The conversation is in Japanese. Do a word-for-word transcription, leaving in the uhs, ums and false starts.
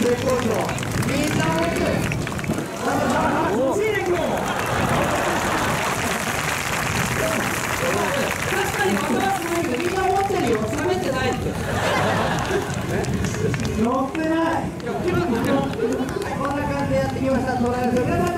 絶好調。みんな持ってる。そっちで行こう。確かに分からないけど、みんな持ってるよ。冷めてないって。乗ってない。いや、気分乗ってます。はい、こんな感じでやってきました。トライアル。